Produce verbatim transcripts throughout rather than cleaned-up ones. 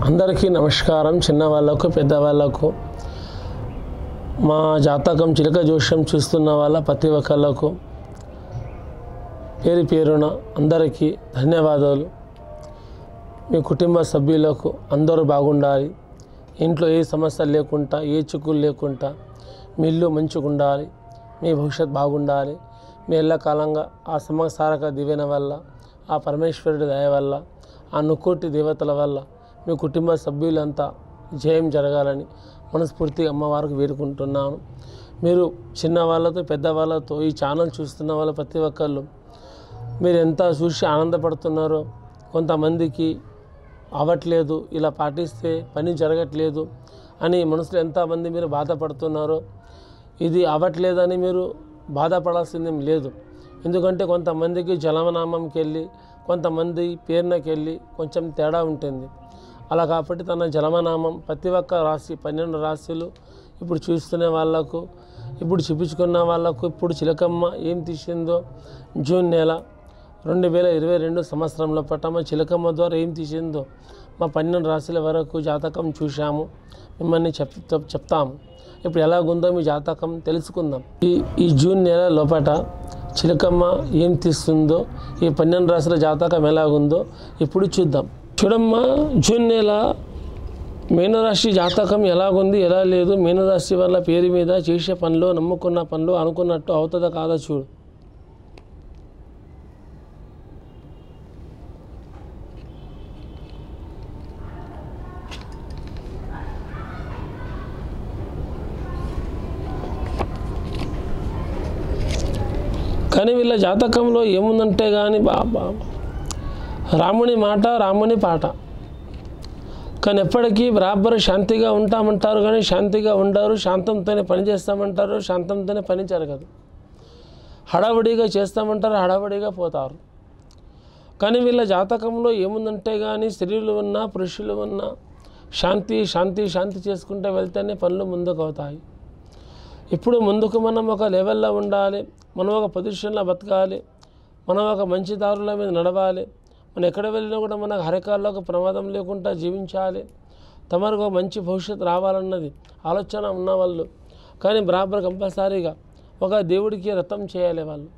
అందరికీ నమస్కారం. చిన్నవాళ్ళకు పెద్దవాళ్ళకు మా జాతకం చిలక జోష్యం చూస్తున్న వాళ్ళ ప్రతి ఒక్కళ్ళకు పేరు పేరున అందరికీ ధన్యవాదాలు. మీ కుటుంబ సభ్యులకు అందరూ బాగుండాలి, ఇంట్లో ఏ సమస్య లేకుండా ఏ చిక్కులు లేకుండా మీ ఇల్లు మంచిగా ఉండాలి, మీ భవిష్యత్తు బాగుండాలి. మీ ఎల్లకాలంగా ఆ సమసారక దివ్యన వల్ల, ఆ పరమేశ్వరుడి దయ వల్ల, ఆ నుకోటి దేవతల వల్ల మీ కుటుంబ సభ్యులంతా జయం జరగాలని మనస్ఫూర్తిగా అమ్మవారికి వేడుకుంటున్నాను. మీరు చిన్నవాళ్ళతో పెద్దవాళ్ళతో ఈ ఛానల్ చూస్తున్న వాళ్ళ ప్రతి ఒక్కళ్ళు మీరు ఎంత చూసి ఆనందపడుతున్నారో, కొంతమందికి అవ్వట్లేదు, ఇలా పాటిస్తే పని జరగట్లేదు అని మనసులో ఎంతమంది మీరు బాధపడుతున్నారో, ఇది అవ్వట్లేదని మీరు బాధపడాల్సిందేం లేదు. ఎందుకంటే కొంతమందికి జలమనామంకి వెళ్ళి కొంతమంది పేరునకి వెళ్ళి కొంచెం తేడా ఉంటుంది. అలా కాబట్టి తన జలమనామం ప్రతి ఒక్క రాశి పన్నెండు రాశులు ఇప్పుడు చూస్తున్న వాళ్ళకు, ఇప్పుడు చూపించుకున్న వాళ్ళకు, ఇప్పుడు చిలకమ్మ ఏం తీసిందో జూన్ నెల రెండు వేల ఇరవై రెండు సంవత్సరంలో పట్టమ చిలకమ్మ ద్వారా ఏం తీసిందో మా పన్నెండు రాశుల వరకు జాతకం చూశాము, మిమ్మల్ని చెప్ చెప్తాము. ఇప్పుడు ఎలాగుందో మీ జాతకం తెలుసుకుందాం. ఈ ఈ జూన్ నెల లోపల చిలకమ్మ ఏం తీస్తుందో, ఈ పన్నెండు రాశుల జాతకం ఎలాగుందో ఇప్పుడు చూద్దాం. చూడమ్మా, జూన్ నెల మీనరాశి జాతకం ఎలాగుంది ఎలా లేదు, మీనరాశి వాళ్ళ పేరు మీద చేసే పనులు, నమ్ముకున్న పనులు అనుకున్నట్టు అవుతుందా కాదా చూడు. కానీ వీళ్ళ జాతకంలో ఏముందంటే కానీ బాబా రాముని మాట రాముని పాట. కానీ ఎప్పటికీ బరాబర్ శాంతిగా ఉంటామంటారు కానీ శాంతిగా ఉండరు, శాంతంతోనే పని చేస్తామంటారు, శాంతంతోనే పని జరగదు. హడావుడిగా చేస్తామంటారు, హడావుడిగా పోతారు. కానీ వీళ్ళ జాతకంలో ఏముందంటే కానీ స్త్రీలు ఉన్నా పురుషులు ఉన్నా శాంతి శాంతి శాంతి చేసుకుంటూ వెళ్తేనే పనులు ముందుకు అవుతాయి. ఇప్పుడు ముందుకు మనం ఒక లెవెల్లో ఉండాలి, మనం ఒక పొజిషన్లో బతకాలి, మనం ఒక మంచి దారుల మీద నడవాలి. మనం ఎక్కడ వెళ్ళినా కూడా మనకు హరికాల్లో ప్రమాదం లేకుండా జీవించాలి, తమకు ఒక మంచి భవిష్యత్తు రావాలన్నది ఆలోచన ఉన్నవాళ్ళు. కానీ బరాబర్ కంపల్సరీగా ఒక దేవుడికి రథం చేయాలి వాళ్ళు.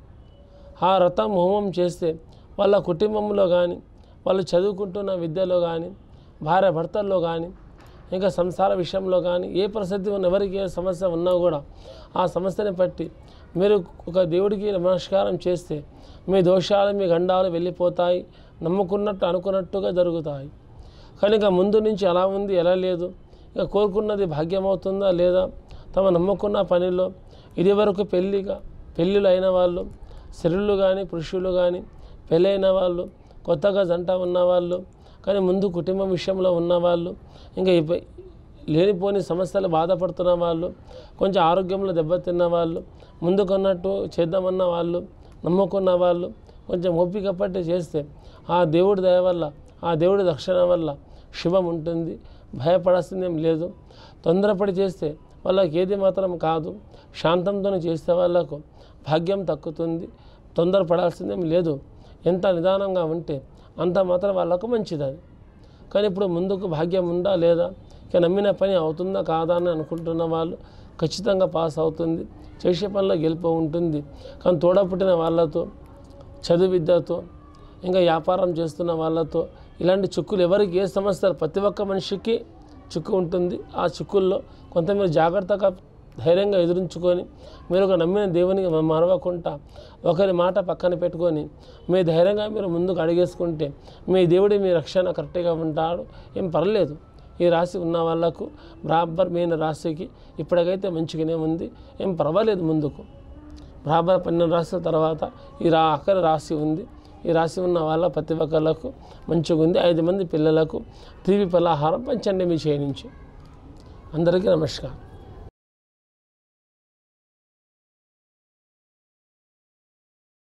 ఆ రథం హోమం చేస్తే వాళ్ళ కుటుంబంలో కానీ, వాళ్ళు చదువుకుంటున్న విద్యలో కానీ, భార్య భర్తల్లో కానీ, ఇంకా సంసార విషయంలో కానీ ఏ పరిస్థితి ఉన్న ఎవరికి ఏ సమస్య ఉన్నా కూడా ఆ సమస్యని బట్టి మీరు ఒక దేవుడికి నమస్కారం చేస్తే మీ దోషాలు మీ గండాలు వెళ్ళిపోతాయి, నమ్ముకున్నట్టు అనుకున్నట్టుగా జరుగుతాయి. కానీ ఇక ముందు నుంచి ఎలా ఉంది ఎలా లేదు, ఇక కోరుకున్నది భాగ్యం అవుతుందా లేదా, తమ నమ్ముకున్న పనిలో ఇది వరకు పెళ్ళిగా పెళ్ళిళ్ళు అయిన వాళ్ళు, స్త్రీలు కానీ పురుషులు కానీ, పెళ్ళైన వాళ్ళు, కొత్తగా జంట ఉన్నవాళ్ళు, కానీ ముందు కుటుంబం విషయంలో ఉన్నవాళ్ళు, ఇంకా లేనిపోని సమస్యలు బాధపడుతున్న వాళ్ళు, కొంచెం ఆరోగ్యంలో దెబ్బతిన్న వాళ్ళు, ముందుకున్నట్టు చేద్దామన్న వాళ్ళు, నమ్ముకున్న వాళ్ళు కొంచెం ఓపిక పట్టి చేస్తే ఆ దేవుడి దయ వల్ల, ఆ దేవుడి రక్షణ వల్ల శుభం ఉంటుంది. భయపడాల్సిందేం లేదు. తొందరపడి చేస్తే వాళ్ళకి ఏది మాత్రం కాదు, శాంతంతో చేస్తే వాళ్ళకు భాగ్యం తక్కుతుంది. తొందరపడాల్సిందేం లేదు. ఎంత నిదానంగా ఉంటే అంత మాత్రం వాళ్ళకు మంచిది అది. కానీ ఇప్పుడు ముందుకు భాగ్యం ఉందా లేదా, ఇక నమ్మిన పని అవుతుందా కాదా అని అనుకుంటున్న వాళ్ళు ఖచ్చితంగా పాస్ అవుతుంది, చేసే పనిలో గెలుపు ఉంటుంది. కానీ తోడపుట్టిన వాళ్ళతో, చదువు విద్యతో, ఇంకా వ్యాపారం చేస్తున్న వాళ్ళతో ఇలాంటి చిక్కులు ఎవరికి ఏ సమస్యలు ప్రతి ఒక్క మనిషికి చిక్కు ఉంటుంది. ఆ చిక్కుల్లో కొంత మీరు జాగ్రత్తగా ధైర్యంగా ఎదురించుకొని మీరు ఒక నమ్మిన దేవునికి మరవకుండా ఒకరి మాట పక్కన పెట్టుకొని మీ ధైర్యంగా మీరు ముందుకు అడిగేసుకుంటే మీ దేవుడి మీ రక్షణ కరెక్ట్గా ఉంటాడు. ఏం పర్లేదు. ఈ రాశి ఉన్న వాళ్ళకు బరాబర్ మీన రాశికి ఇప్పటికైతే మంచిగానే ఉంది, ఏం పర్వాలేదు. ముందుకు బరాబర్ పన్నెండు రాశుల తర్వాత ఈ రా ఆఖరి రాశి ఉంది. ఈ రాశి ఉన్న వాళ్ళ ప్రతి ఒక్కళ్ళకు మంచిగా ఉంది. ఐదు మంది పిల్లలకు తీపి పలహారం పంచండి మీ చేయించి. అందరికీ నమస్కారం.